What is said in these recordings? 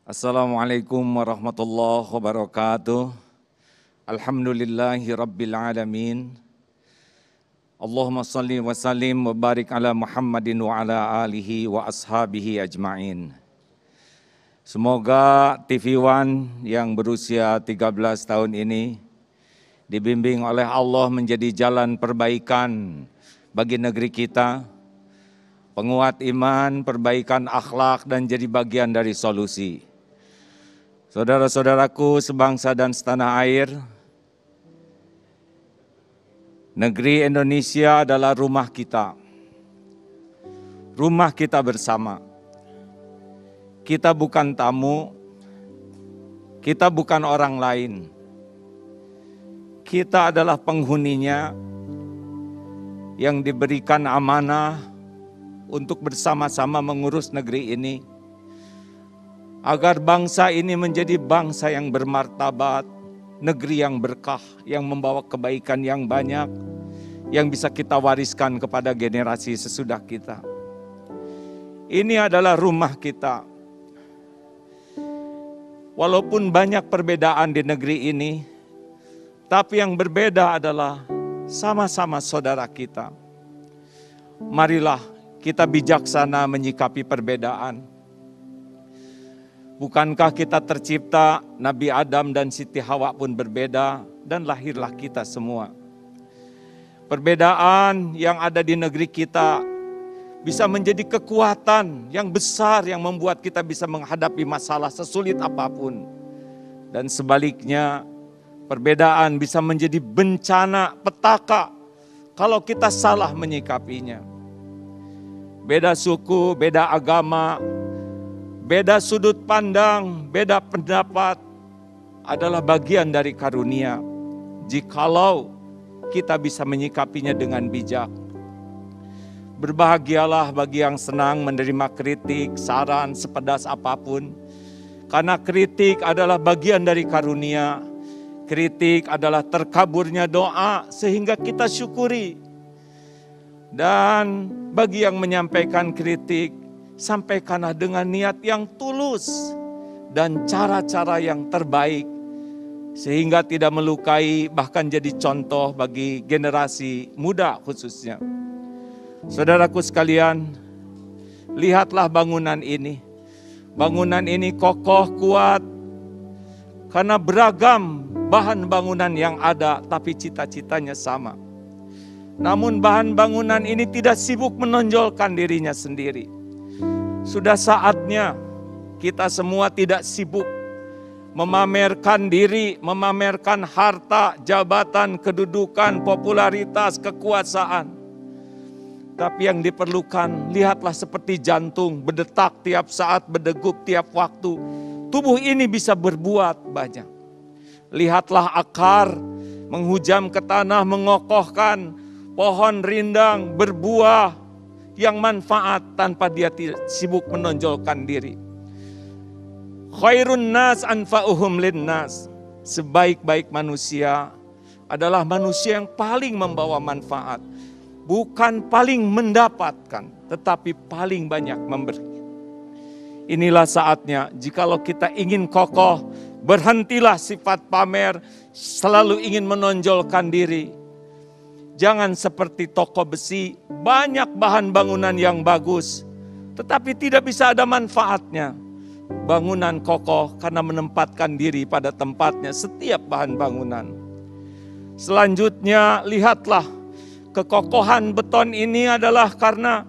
Assalamualaikum warahmatullahi wabarakatuh. Alhamdulillahi rabbil alamin. Allahumma salli wa sallim wa barik ala Muhammadin wa ala alihi wa ashabihi ajma'in. Semoga TV One yang berusia 13 tahun ini dibimbing oleh Allah menjadi jalan perbaikan bagi negeri kita, penguat iman, perbaikan akhlak, dan jadi bagian dari solusi. Saudara-saudaraku sebangsa dan setanah air, negeri Indonesia adalah rumah kita bersama. Kita bukan tamu, kita bukan orang lain. Kita adalah penghuninya yang diberikan amanah untuk bersama-sama mengurus negeri ini, agar bangsa ini menjadi bangsa yang bermartabat, negeri yang berkah, yang membawa kebaikan yang banyak, yang bisa kita wariskan kepada generasi sesudah kita. Ini adalah rumah kita. Walaupun banyak perbedaan di negeri ini, tapi yang berbeda adalah sama-sama saudara kita. Marilah kita bijaksana menyikapi perbedaan. Bukankah kita tercipta, Nabi Adam dan Siti Hawa pun berbeda, dan lahirlah kita semua. Perbedaan yang ada di negeri kita bisa menjadi kekuatan yang besar yang membuat kita bisa menghadapi masalah sesulit apapun. Dan sebaliknya, perbedaan bisa menjadi bencana, petaka kalau kita salah menyikapinya. Beda suku, beda agama, beda sudut pandang, beda pendapat adalah bagian dari karunia, jikalau kita bisa menyikapinya dengan bijak. Berbahagialah bagi yang senang menerima kritik, saran, sepedas apapun. Karena kritik adalah bagian dari karunia. Kritik adalah terkaburnya doa sehingga kita syukuri. Dan bagi yang menyampaikan kritik, sampaikanlah dengan niat yang tulus dan cara-cara yang terbaik, sehingga tidak melukai, bahkan jadi contoh bagi generasi muda khususnya. Saudaraku sekalian, lihatlah bangunan ini. Bangunan ini kokoh, kuat, karena beragam bahan bangunan yang ada, tapi cita-citanya sama. Namun bahan bangunan ini tidak sibuk menonjolkan dirinya sendiri. Sudah saatnya kita semua tidak sibuk memamerkan diri, memamerkan harta, jabatan, kedudukan, popularitas, kekuasaan. Tapi yang diperlukan, lihatlah seperti jantung, berdetak tiap saat, berdegup tiap waktu. Tubuh ini bisa berbuat banyak. Lihatlah akar, menghujam ke tanah, mengokohkan pohon rindang, berbuah yang manfaat tanpa dia sibuk menonjolkan diri. Khairun nas anfa'uhum linnas. Sebaik-baik manusia adalah manusia yang paling membawa manfaat. Bukan paling mendapatkan, tetapi paling banyak memberi. Inilah saatnya, jikalau kita ingin kokoh, berhentilah sifat pamer, selalu ingin menonjolkan diri. Jangan seperti toko besi, banyak bahan bangunan yang bagus, tetapi tidak bisa ada manfaatnya. Bangunan kokoh karena menempatkan diri pada tempatnya setiap bahan bangunan. Selanjutnya, lihatlah kekokohan beton ini adalah karena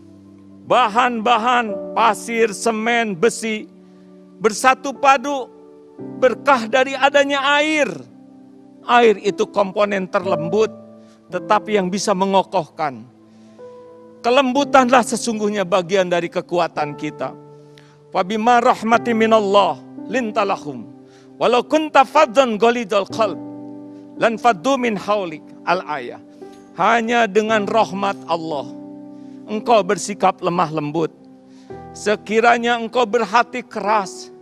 bahan-bahan pasir, semen, besi bersatu padu, berkah dari adanya air. Air itu komponen terlembut, tetapi yang bisa mengokohkan. Kelembutanlah sesungguhnya bagian dari kekuatan kita. Wabima rahmati minallah lintalahum walau kunta fadzan ghalidul qalb lan faddu min haulik al-ayah. Hanya dengan rahmat Allah engkau bersikap lemah lembut. Sekiranya engkau berhati keras,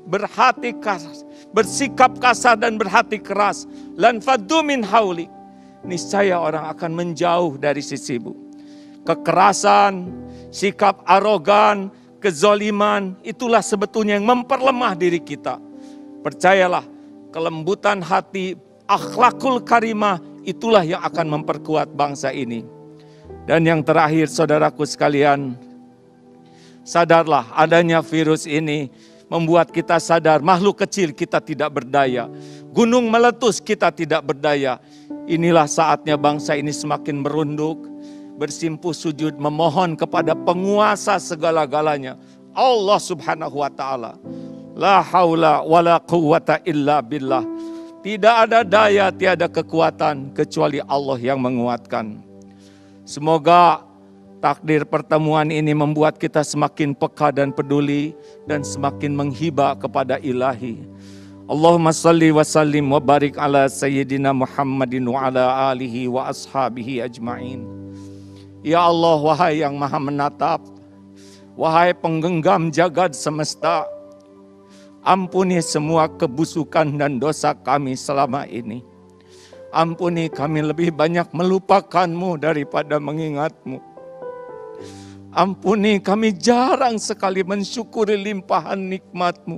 bersikap kasar dan berhati keras, lan faddu min haulik, niscaya orang akan menjauh dari sisimu. Kekerasan, sikap arogan, kezoliman, itulah sebetulnya yang memperlemah diri kita. Percayalah, kelembutan hati, akhlakul karimah, itulah yang akan memperkuat bangsa ini. Dan yang terakhir, saudaraku sekalian, sadarlah adanya virus ini membuat kita sadar makhluk kecil kita tidak berdaya. Gunung meletus kita tidak berdaya. Inilah saatnya bangsa ini semakin merunduk, bersimpuh sujud, memohon kepada penguasa segala-galanya, Allah subhanahu wa ta'ala. La haula wa la quwwata illa billah. Tidak ada daya, tiada kekuatan kecuali Allah yang menguatkan. Semoga takdir pertemuan ini membuat kita semakin peka dan peduli dan semakin menghibah kepada Ilahi. Allahumma salli wa sallim wa barik ala sayyidina Muhammadin wa ala alihi wa ashabihi ajma'in. Ya Allah, wahai yang maha menatap, wahai penggenggam jagad semesta, ampuni semua kebusukan dan dosa kami selama ini. Ampuni kami lebih banyak melupakanmu daripada mengingatmu. Ampuni kami jarang sekali mensyukuri limpahan nikmatmu.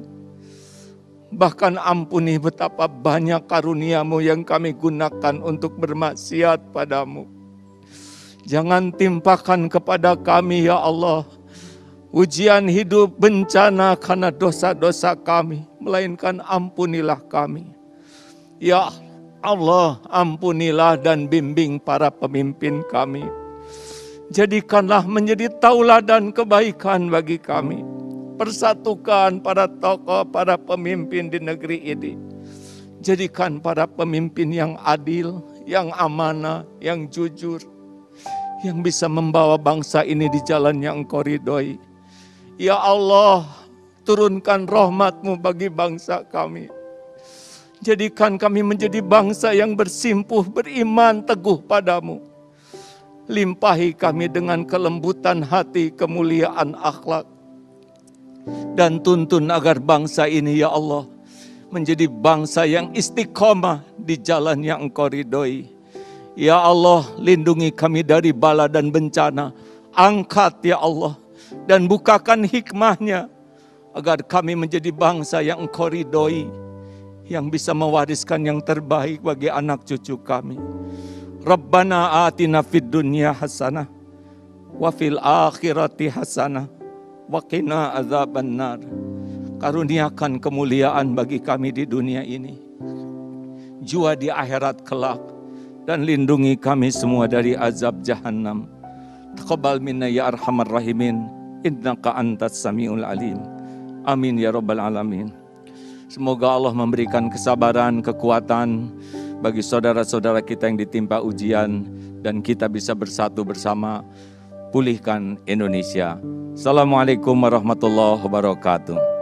Bahkan ampuni betapa banyak karuniamu yang kami gunakan untuk bermaksiat padamu. Jangan timpakan kepada kami ya Allah ujian hidup, bencana karena dosa-dosa kami, melainkan ampunilah kami. Ya Allah, ampunilah dan bimbing para pemimpin kami. Jadikanlah menjadi tauladan kebaikan bagi kami. Persatukan para tokoh, para pemimpin di negeri ini. Jadikan para pemimpin yang adil, yang amanah, yang jujur, yang bisa membawa bangsa ini di jalan yang Engkau ridhoi. Ya Allah, turunkan rahmat-Mu bagi bangsa kami. Jadikan kami menjadi bangsa yang bersimpuh, beriman teguh padamu. Limpahi kami dengan kelembutan hati, kemuliaan akhlak. Dan tuntun agar bangsa ini ya Allah menjadi bangsa yang istiqomah di jalan yang Engkau ridhoi. Ya Allah, lindungi kami dari bala dan bencana. Angkat ya Allah, dan bukakan hikmahnya, agar kami menjadi bangsa yang Engkau ridhoi, yang bisa mewariskan yang terbaik bagi anak cucu kami. Rabbana atina fid dunya hasanah, wa fil akhirati hasanah, wa qina azabannar. Karuniakan kemuliaan bagi kami di dunia ini, jua di akhirat kelak. Dan lindungi kami semua dari azab jahannam. Taqabbal minna ya arhamar rahimin, innaka antas samiul alim. Amin ya rabbal alamin. Semoga Allah memberikan kesabaran, kekuatan bagi saudara-saudara kita yang ditimpa ujian, dan kita bisa bersatu bersama pulihkan Indonesia. Assalamualaikum warahmatullahi wabarakatuh.